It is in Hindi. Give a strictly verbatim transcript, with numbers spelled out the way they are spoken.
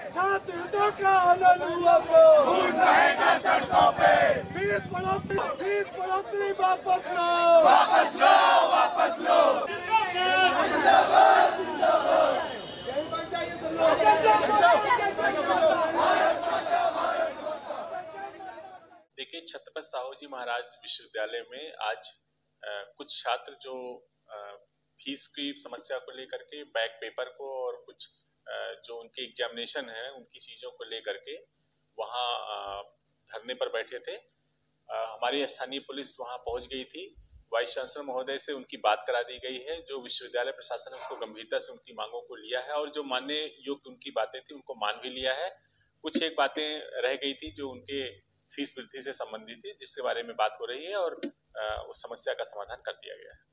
छात्र हितों का आनंद हुआ को सड़कों पे फीस बढ़ोतरी फीस बढ़ोतरी वापस लो वापस लो वापस लो। देखिए, छत्रपति साहू जी महाराज विश्वविद्यालय में आज आ, कुछ छात्र जो आ, फीस की समस्या को लेकर के, बैक पेपर को और कुछ आ, जो उनके एग्जामिनेशन है उनकी चीज़ों को लेकर के वहाँ धरने पर बैठे थे। आ, हमारी स्थानीय पुलिस वहाँ पहुँच गई थी। वाइस चांसलर महोदय से उनकी बात करा दी गई है। जो विश्वविद्यालय प्रशासन है उसको गंभीरता से उनकी मांगों को लिया है और जो मानने योग्य उनकी बातें थी उनको मान भी लिया है। कुछ एक बातें रह गई थी जो उनके फीस वृद्धि से संबंधित थी, जिसके बारे में बात हो रही है और उस समस्या का समाधान कर दिया गया है।